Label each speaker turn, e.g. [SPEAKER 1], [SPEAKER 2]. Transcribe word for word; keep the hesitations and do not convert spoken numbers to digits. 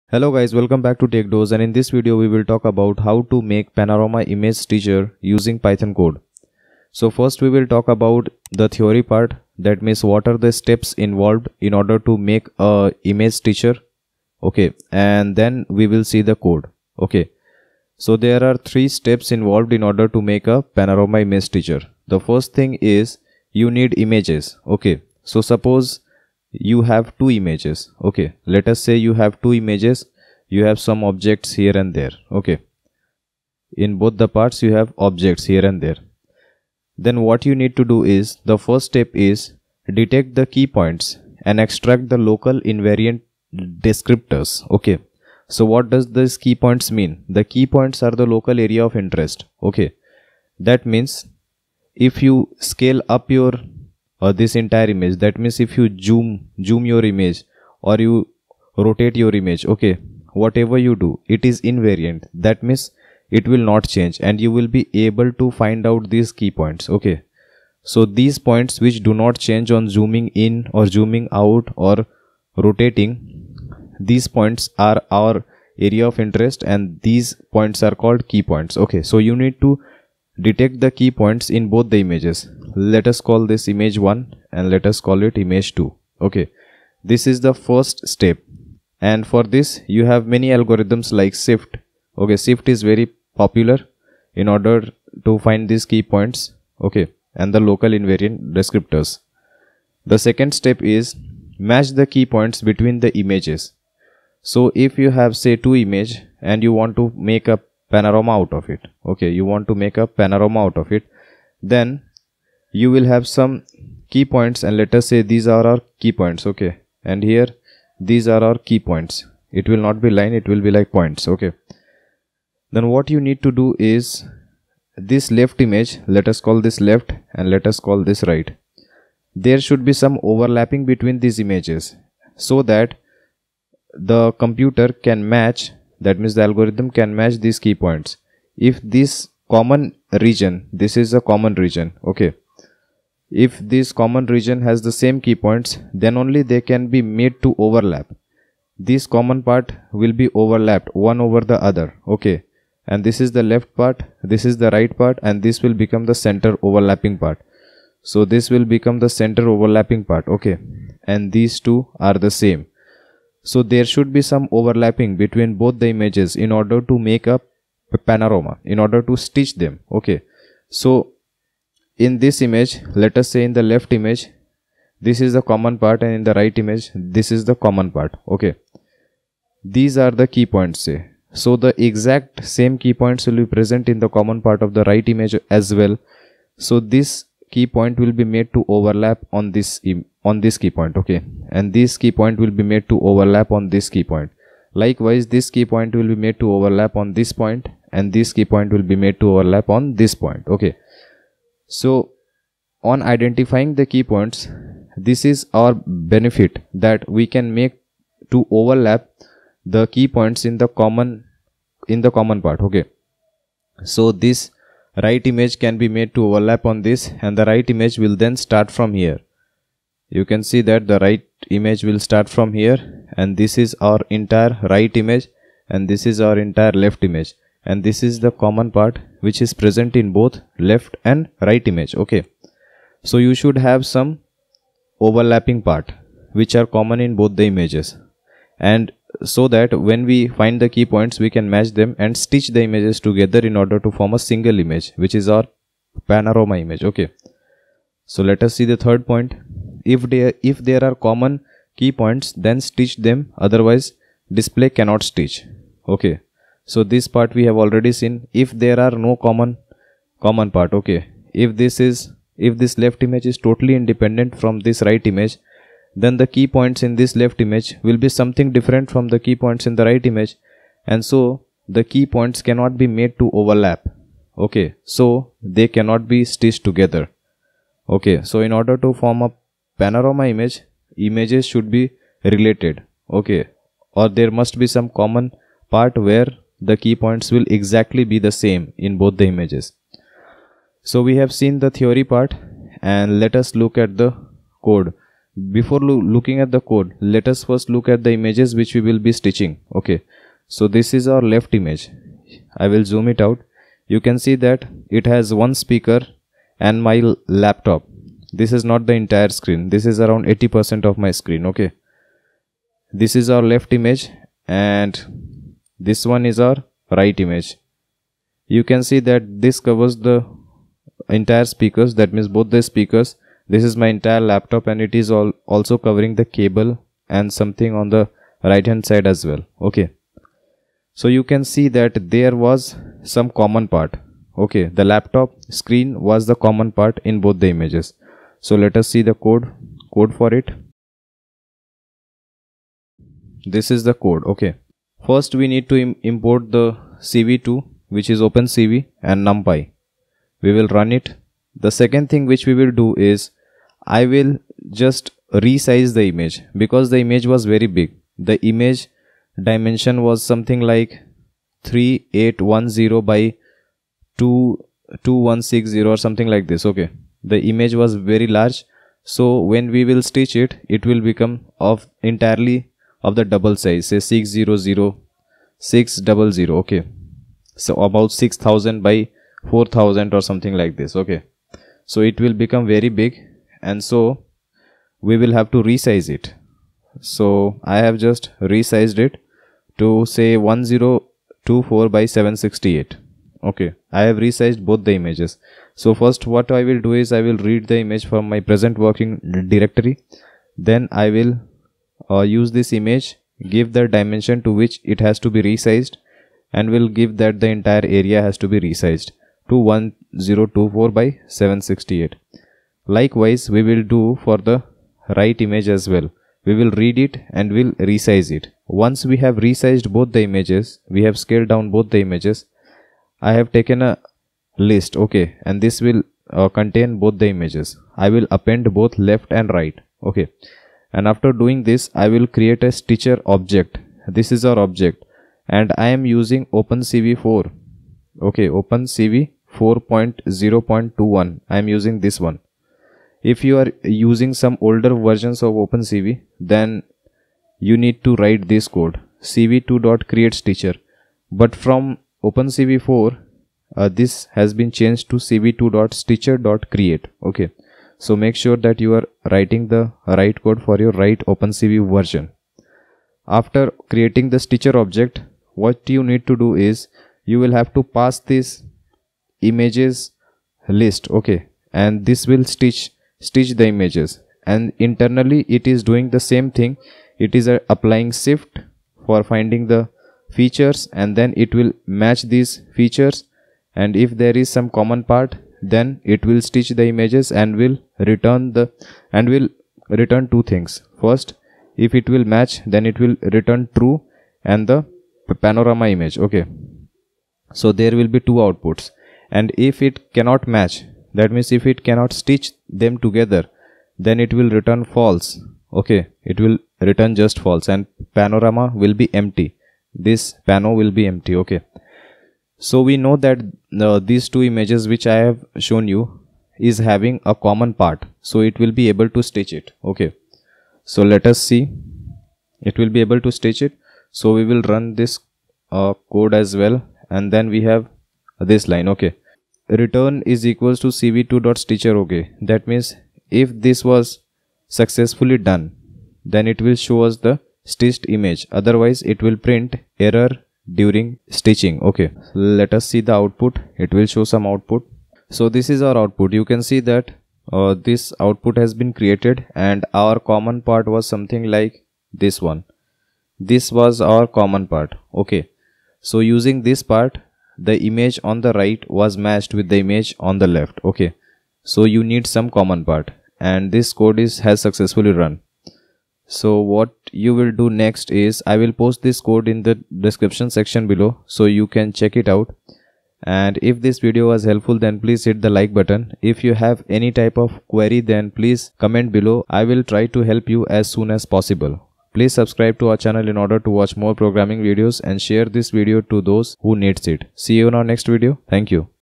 [SPEAKER 1] Hello guys, welcome back to TechDose, and in this video we will talk about how to make Panorama image stitcher using Python code. So first we will talk about the theory part, that means what are the steps involved in order to make a image stitcher. Okay, and then we will see the code. Okay, so there are three steps involved in order to make a Panorama image stitcher. The first thing is you need images. Okay, so suppose you have two images. Okay, let us say you have two images, you have some objects here and there. Okay, in both the parts you have objects here and there. Then what you need to do is, the first step is detect the key points and extract the local invariant descriptors. Okay, so what does this key points mean? The key points are the local area of interest. Okay, that means if you scale up your or this entire image, that means if you zoom zoom your image or you rotate your image, okay, whatever you do, it is invariant. That means it will not change and you will be able to find out these key points. Okay, so these points which do not change on zooming in or zooming out or rotating, these points are our area of interest and these points are called key points. Okay, so you need to detect the key points in both the images. Let us call this image one and let us call it image two. Okay, this is the first step, and for this you have many algorithms like shift. Okay, shift is very popular in order to find these key points. Okay, and the local invariant descriptors. The second step is match the key points between the images. So if you have say two image and you want to make a panorama out of it, okay, you want to make a panorama out of it, then you will have some key points, and let us say these are our key points. Okay, and here these are our key points. It will not be line, it will be like points. Okay, then what you need to do is this left image, let us call this left and let us call this right. There should be some overlapping between these images so that the computer can match, that means the algorithm can match these key points. If this common region, this is a common region, okay, if this common region has the same key points, then only they can be made to overlap. This common part will be overlapped one over the other. Okay, and this is the left part, this is the right part, and this will become the center overlapping part. So this will become the center overlapping part. Okay, and these two are the same. So there should be some overlapping between both the images in order to make a panorama, in order to stitch them. Okay, so in this image, let us say in the left image, this is the common part, and in the right image, this is the common part. Okay, these are the key points, say. So the exact same key points will be present in the common part of the right image as well. So this key point will be made to overlap on this on this key point. Okay, and this key point will be made to overlap on this key point. Likewise, this key point will be made to overlap on this point, and this key point will be made to overlap on this point. Okay, so on identifying the key points, this is our benefit, that we can make to overlap the key points in the common in the common part. Okay, so this right image can be made to overlap on this, and the right image will then start from here. You can see that the right image will start from here, and this is our entire right image, and this is our entire left image, and this is the common part which is present in both left and right image. Okay, so you should have some overlapping part which are common in both the images, and so that when we find the key points, we can match them and stitch the images together in order to form a single image, which is our panorama image. Okay, so let us see the third point. If they if there are common key points, then stitch them, otherwise display cannot stitch. Okay, so this part we have already seen. If there are no common common part, okay, if this is if this left image is totally independent from this right image, then the key points in this left image will be something different from the key points in the right image, and so the key points cannot be made to overlap. Okay, so they cannot be stitched together. Okay, so in order to form a panorama image, images should be related. Okay, or there must be some common part where the key points will exactly be the same in both the images. So we have seen the theory part, and let us look at the code. before lo looking at the code, let us first look at the images which we will be stitching. Okay, so this is our left image. I will zoom it out. You can see that it has one speaker and my laptop. This is not the entire screen. This is around eighty percent of my screen. Okay, this is our left image and this one is our right image. You can see that this covers the entire speakers, that means both the speakers. This is my entire laptop and it is all also covering the cable and something on the right hand side as well. Okay, so you can see that there was some common part. Okay, the laptop screen was the common part in both the images. So let us see the code code for it. This is the code. Okay, first we need to im import the C V two, which is OpenCV, and NumPy. We will run it. The second thing which we will do is I will just resize the image because the image was very big. The image dimension was something like three eight one zero by two two one six zero or something like this. Okay, the image was very large, so when we will stitch it, it will become of entirely of the double size, say six hundred, six hundred. Okay, so about six thousand by four thousand or something like this. Okay, so it will become very big and so we will have to resize it. So I have just resized it to say one thousand twenty-four by seven sixty-eight. Okay, I have resized both the images. So first what I will do is I will read the image from my present working directory. Then I will uh, use this image, give the dimension to which it has to be resized, and will give that the entire area has to be resized to one thousand twenty-four by seven sixty-eight. Likewise we will do for the right image as well. We will read it and will resize it. Once we have resized both the images, we have scaled down both the images, I have taken a list. Okay, and this will uh, contain both the images. I will append both left and right. Okay, and after doing this I will create a stitcher object. This is our object and I am using OpenCV four. Okay, OpenCV four point zero point two one. I am using this one. If you are using some older versions of OpenCV, then you need to write this code, c v two dot create stitcher. But from OpenCV four, uh, this has been changed to c v two dot stitcher dot create. Okay, so make sure that you are writing the right code for your right OpenCV version. After creating the stitcher object, what you need to do is you will have to pass this images list. Okay, and this will stitch stitch the images, and internally it is doing the same thing. It is uh, applying shift for finding the features, and then it will match these features, and if there is some common part, then it will stitch the images and will return the and will return two things. First, if it will match, then it will return true and the panorama image. Okay, so there will be two outputs, and if it cannot match, that means if it cannot stitch them together, then it will return false. Okay, it will return just false and panorama will be empty. This pano will be empty. Okay, so we know that uh, these two images which I have shown you is having a common part, so it will be able to stitch it. Okay, so let us see. It will be able to stitch it. So we will run this uh, code as well, and then we have this line. Okay, return is equals to c v two dot stitcher. Okay, that means if this was successfully done, then it will show us the stitched image. Otherwise it will print error during stitching. Okay, let us see the output. It will show some output. So this is our output. You can see that uh, this output has been created, and our common part was something like this one. This was our common part. Okay, so using this part, the image on the right was matched with the image on the left. Okay, so you need some common part, and this code is has successfully run. So what you will do next is I will post this code in the description section below, so you can check it out. And if this video was helpful, then please hit the like button. If you have any type of query, then please comment below. I will try to help you as soon as possible. Please subscribe to our channel in order to watch more programming videos, and share this video to those who needs it. See you in our next video. Thank you.